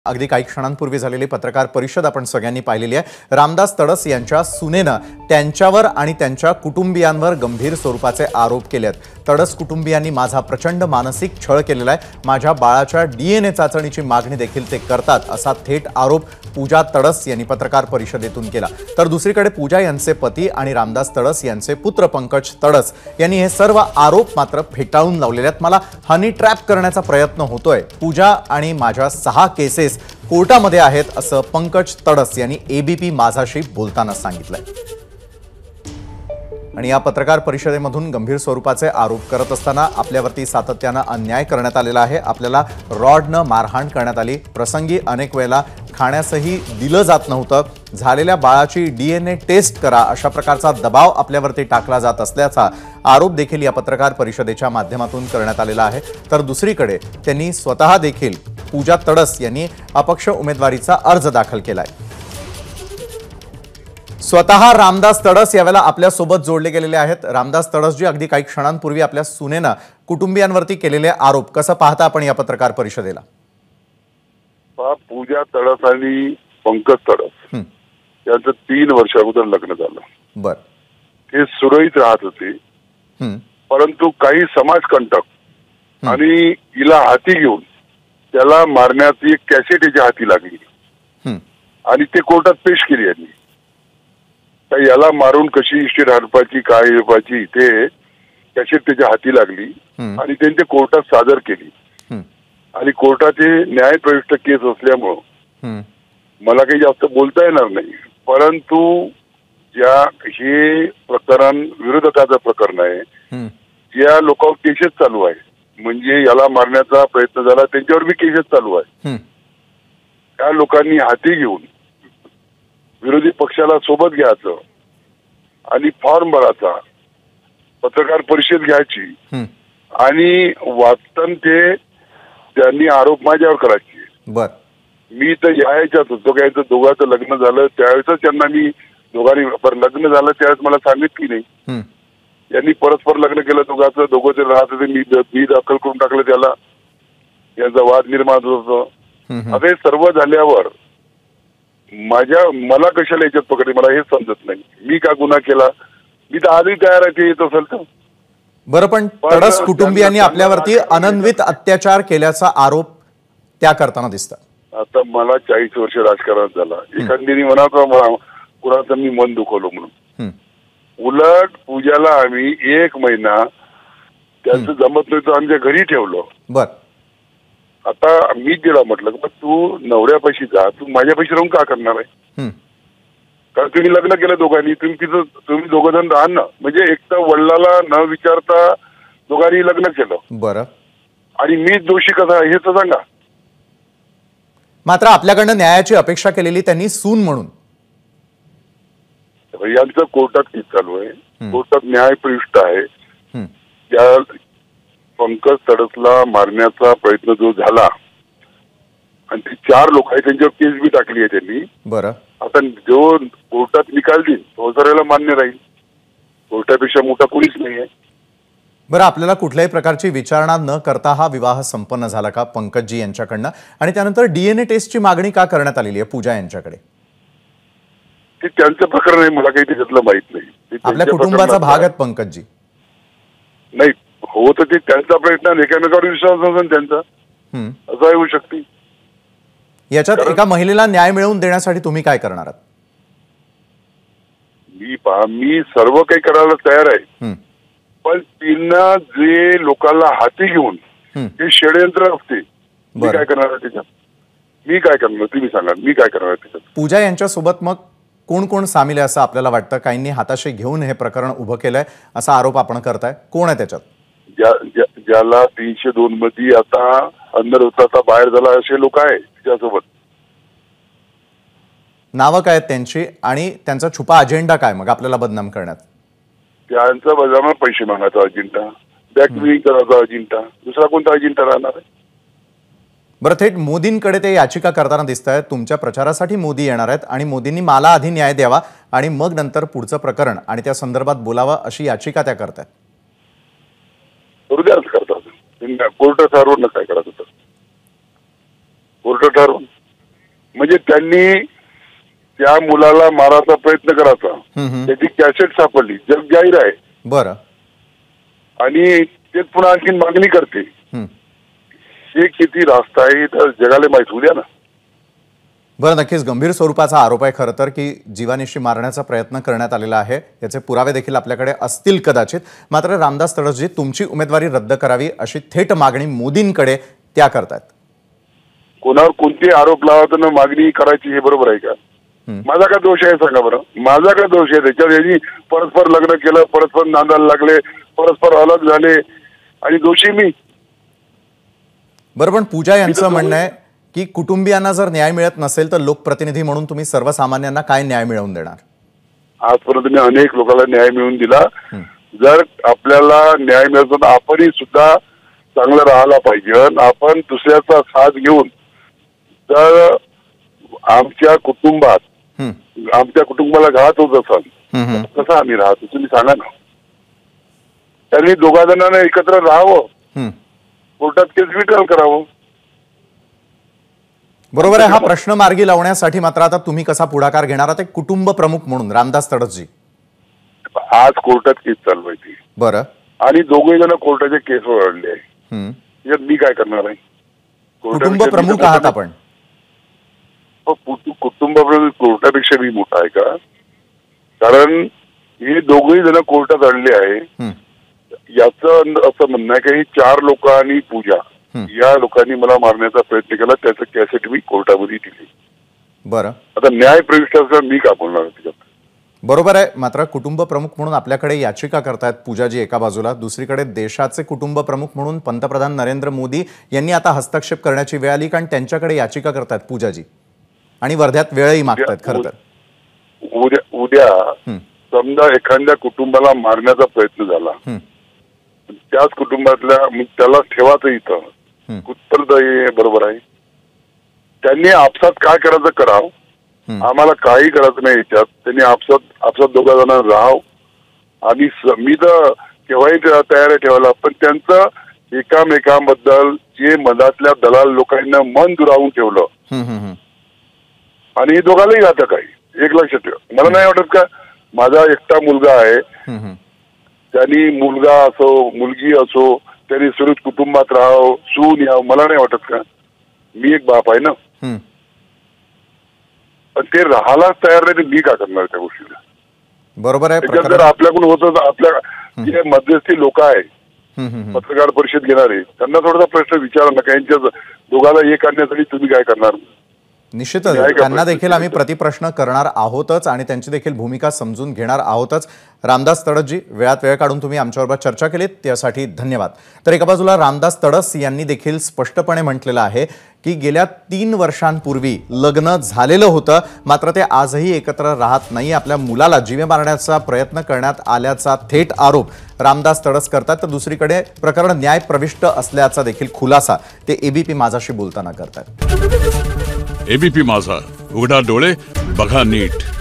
अगदी काही क्षणांपूर्वी झालेली पत्रकार परिषद आपण सगळ्यांनी पाहिलेली आहे। रामदास तडस यांच्या सुनेनं त्यांच्यावर आणि त्यांच्या कुटुंबियांवर गंभीर स्वरूपाचे आरोप केलेत। तडस कुटुंबियांनी माझा प्रचंड मानसिक छळ केलेला आहे, माझ्या बाळाच्या डीएनए चाचणीची मागणी देखील ते करतात असा थेट आरोप पूजा तडस यांनी पत्रकार परिषदेतून केला। तर दुसरीकडे पूजा यांचे पती आणि रामदास तडस यांचे पुत्र पंकज तडस यांनी हे सर्व आरोप मात्र फेटाळून लावलेले आहेत। मला हनी ट्रॅप करण्याचा प्रयत्न होतोय, पूजा आणि माझ्या 6 केसेस कोर्टामध्ये आहेत असं पंकज तडस यांनी एबीपी माझाशी बोलताना सांगितलंय। आणि या पत्रकार परिषदेमधून गंभीर स्वरूपाचे आरोप करत असताना आपल्यावरती सातत्याने अन्याय करण्यात आलेला आहे, आपल्याला रॉडनं मारहाण करण्यात आली, प्रसंगी अनेक वेळेला खाण्यासही दिलं जात नव्हतं, झालेल्या बाळाची डीएनए टेस्ट करा अशा प्रकारचा दबाव आपल्यावरती टाकला जात असल्याचा आरोप देखील या पत्रकार परिषदेच्या माध्यमातून करण्यात आलेला आहे। तर दुसरीकडे त्यांनी स्वतः देखील पूजा तडस यांनी अपक्ष उमेदवारीचा अर्ज दाखल केलाय। स्वतः रामदास तडस यावेळेला आपल्या सोबत जोडले गेलेले आहेत। रामदास तडस जी अगदी काही क्षणांपूर्वी आपल्या सुनेनं कुटुंबियांवरती केलेले आरोप कसं पाहता आपण या पत्रकार परिषदेला? पूजा तडस आणि पंकज तडस यांचं 3 वर्ष अगोदर लग्न झालं। बर, ते सुरळीत राहत होते, परंतु काही समाजकंटक आणि हिला हाती घेऊन त्याला मारण्याची एक कॅसेट याच्या हाती लागली आणि ते कोर्टात पेश केली यांनी। याला मारून कशी इस्टेट हडपायची काय हडपायची ते कॅसेट त्याच्या हाती लागली आणि त्यांनी कोर्टात सादर केली आणि कोर्टाचे न्यायप्रविष्ट केस असल्यामुळं मला काही जास्त बोलता येणार नाही, परंतु ज्या हे प्रकरण विरोधकाचं प्रकरण आहे, ज्या लोकांवर केसेस चालू आहे, म्हणजे याला मारण्याचा प्रयत्न झाला त्यांच्यावर बी केसेस चालू आहे, त्या लोकांनी हाती घेऊन विरोधी पक्षाला सोबत घ्यायचं आणि फॉर्म भरायचा, पत्रकार परिषद घ्यायची आणि वाचताना ते त्यांनी आरोप माझ्यावर करायचे। बर, मी तर यायच्यात होतो, काय दोघांचं लग्न झालं त्यावेळेस त्यांना मी दोघांनी लग्न झालं त्यावेळेस मला सांगितली नाही, यांनी परस्पर लग्न केलं दोघांचं, दोघं ते राहत होते, मी दाखल करून टाकलं त्याला, यांचा वाद निर्माण होत होता। आता हे सर्व झाल्यावर मला कशाला याच्यात पकडे मला हे समजत नाही, मी का गुन्हा केला, मी तर आजही तयार आहे ते येत असेल तर। बरं, पण तडस कुटुंबियांनी आपल्यावरती अनन्वित अत्याचार केल्याचा आरोप त्या करताना दिसतात। आता मला 40 वर्ष राजकारणात झाला, एखाद्याने म्हणावं कुणाचं मी मन दुखवलं म्हणून, उलट पूजाला आम्ही 1 महिना त्याचं जमत नाही तर आमच्या घरी ठेवलं। बर, आता मी तिला म्हटलं की तू नवऱ्यापाशी जा, तू माझ्यापाशी राहून का करणार आहे, कारण तुम्ही लग्न केलं दोघांनी, तुम्ही दोघं जण राहा ना, म्हणजे एक तर वडिलाला न विचारता दोघांनी लग्न केलं, बरं, आणि मी दोषी कसा हे तर सांगा। मात्र आपल्याकडनं न्यायाची अपेक्षा केलेली त्यांनी सून म्हणून, यांचं कोर्टात केस चालू आहे, कोर्टात न्याय प्रविष्ट आहे, त्या पंकज तडसला मारण्याचा प्रयत्न जो झाला आणि ते 4 लोक आहेत त्यांच्यावर केस बी टाकली आहे त्यांनी। बरं, आता जो कोर्टात निकाल देईल तो सगळ्याला मान्य राहील, कोर्टापेक्षा मोठा कोणीच नाही आहे। बरं, आपल्याला कुठल्याही प्रकारची विचारणा न करता हा विवाह संपन्न झाला का पंकजजी यांच्याकडनं, आणि त्यानंतर डीएनए टेस्टची मागणी का करण्यात आलेली आहे पूजा यांच्याकडे? ते त्यांचं प्रकरण आहे, मला काही त्याच्यातलं माहित नाही। आपल्या कुटुंबाचा भाग आहेत पंकजजी, नाही हो तर ते त्यांचा प्रयत्न, एकामेकावर विश्वास नसेल त्यांचा, असं होऊ शकते। याच्यात एका महिलेला न्याय मिळवून देण्यासाठी तुम्ही काय करणार आहात? मी सर्व काही करायला तयार आहे, पण तिनं जे लोकांना हाती घेऊन ते षडयंत्र असते, मी काय करणार त्याच्यात, मी काय करणार तुम्ही सांगा, मी काय करणार त्याच्यात? पूजा यांच्यासोबत मग कोण कोण सामील आहे असं आपल्याला वाटतं? काहींनी हाताशी घेऊन हे प्रकरण उभं केलंय असा आरोप आपण करताय, कोण आहे त्याच्यात? ज्याला 302 मध्ये आता अंदर होता आता बाहेर झाला असे लोक आहे त्याच्यासोबत। नावं काय आहेत त्यांची आणि त्यांचा छुपा अजेंडा काय मग आपल्याला बदनाम करण्यात? त्यांचा बदनाम पैसे मागायचा अजेंडा, बॅकमेलिंग करायचा अजेंडा, दुसरा कोणता अजेंडा राहणार आहे? बरं, थेट मोदींकडे ते याचिका करताना दिसत आहेत, तुमच्या प्रचारासाठी मोदी येणार आहेत आणि मोदींनी मला आधी न्याय द्यावा आणि मग नंतर पुढचं प्रकरण आणि त्या संदर्भात बोलावं अशी याचिका त्या करतायत। करतात कोर्ट ठरवून काय करायचं, कोर्ट ठरवून म्हणजे त्यांनी त्या मुलाला मारायचा प्रयत्न करायचा, त्याची कॅसेट सापडली, जग जाहीर आहे. बरं. आणि तेच पुन्हा आणखी मागणी करते. हे किती रास्त आहे तर जगाला माहित होऊ द्या ना. बरं, नक्कीच गंभीर स्वरूपाचा आरोप आहे खरं तर की जीवानिशी मारण्याचा प्रयत्न करण्यात आलेला आहे. याचे पुरावे देखील आपल्याकडे असतील कदाचित. मात्र रामदास तडसजी तुमची उमेदवारी रद्द करावी अशी थेट मागणी मोदींकडे त्या करतात. कोणावर कोणते आरोप लावताना मागणी करायची हे बरोबर आहे का? माझा काय दोष आहे सांगा बरं? माझा काय दोष आहे त्याच्यात? यांनी परस्पर लग्न केलं, परस्पर नांदायला लागले, परस्पर अलग झाले आणि दोषी मी. बरं, पण पूजा यांचं म्हणणं आहे की कुटुंबियांना जर न्याय मिळत नसेल तर लोकप्रतिनिधी म्हणून तुम्ही सर्वसामान्यांना काय न्याय मिळवून देणार? आजपर्यंत मी अनेक लोकांना न्याय मिळवून दिला. जर आपल्याला न्याय मिळतो तर आपणही सुद्धा चांगलं राहायला पाहिजे. आपण दुसऱ्याचा साथ घेऊन जर आमच्या कुटुंबाला घात होत असाल कसं आम्ही राहतो तुम्ही सांगा ना. त्यांनी दोघा जणांना एकत्र राहावं, कोर्टात केस विड्रॉल करावं. बरोबर आहे. हा प्रश्न मार्गी लावण्यासाठी मात्र आता तुम्ही कसा पुढाकार घेणार आहात एक कुटुंब प्रमुख म्हणून रामदास तडसजी? आज कोर्टात केस चालू आहे ती. बरं. आणि दोघे जण कोर्टाच्या केसवर अडले आहे. यात मी काय करणार आहे? कुटुंब प्रमुख आहात आपण. कुटुंब प्रमुख कोर्टापेक्षा मी मोठा आहे का? कारण हे दोघेही जण कोर्टात अडले आहे. याचं असं म्हणणं आहे की ही 4 लोक आणि पूजा या लोकांनी मला मारण्याचा प्रयत्न केला. त्याचं कॅसेट मी कोर्टामध्ये दिली. बरं. आता न्याय प्रविष्ट असं मी का बोलणार त्याच्यात? बरोबर आहे. मात्र कुटुंब प्रमुख म्हणून आपल्याकडे याचिका करतायत पूजाजी एका बाजूला, दुसरीकडे देशाचे कुटुंब प्रमुख म्हणून पंतप्रधान नरेंद्र मोदी यांनी आता हस्तक्षेप करण्याची वेळ आली कारण त्यांच्याकडे याचिका करतायत पूजाजी आणि वर्ध्यात वेळही मागतायत. खरं तर उद्या समजा एखाद्या कुटुंबाला मारण्याचा प्रयत्न झाला, त्याच कुटुंबातल्या त्याला ठेवायचं इथं उत्तरदायी बरोबर आहे. त्यांनी आपसात काय करायचं करावं, आम्हाला काही करायचं नाही याच्यात. त्यांनी आपसात दोघा जण राहाव. आणि मी तर केव्हाही तयार आहे ठेवायला, पण त्यांचं एकामेकांबद्दल जे मधातल्या दलाल लोकांना मन दुरावून ठेवलं आणि हे दोघांनाही घातक आहे. एक लक्षात ठेवा. मला नाही वाटत का माझा एकटा मुलगा आहे, त्यांनी मुलगा असो मुलगी असो त्यांनी सुरळीत कुटुंबात राहावं, सून यावं, मला नाही वाटत का? मी एक बाप आहे ना. पण ते राहायलाच तयार नाही, मी का करणार त्या गोष्टीला? बरोबर आहे. जर आपल्याकडून होत आपल्या जे मध्यस्थी लोक आहे पत्रकार परिषद घेणारे त्यांना थोडासा प्रश्न विचारा ना, यांच्या दोघाला एक करण्यासाठी तुम्ही काय करणार? निश्चितच त्यांना देखील आम्ही प्रतिप्रश्न करणार आहोतच आणि त्यांची देखील भूमिका समजून घेणार आहोतच. रामदास तडसजी वेळात वेळ काढून तुम्ही आमच्याबरोबर चर्चा केलीत त्यासाठी धन्यवाद. तर एका बाजूला रामदास तडस यांनी देखील स्पष्टपणे म्हटलेलं आहे की गेल्या 3 वर्षांपूर्वी लग्न झालेलं होतं, मात्र ते आजही एकत्र राहत नाही. आपल्या मुलाला जीवे मारण्याचा प्रयत्न करण्यात आल्याचा थेट आरोप रामदास तडस करतात. तर दुसरीकडे प्रकरण न्याय प्रविष्ट असल्याचा देखील खुलासा ते एबीपी माझाशी बोलताना करतात. एबीपी माझा, उघडा डोळे बघा नीट.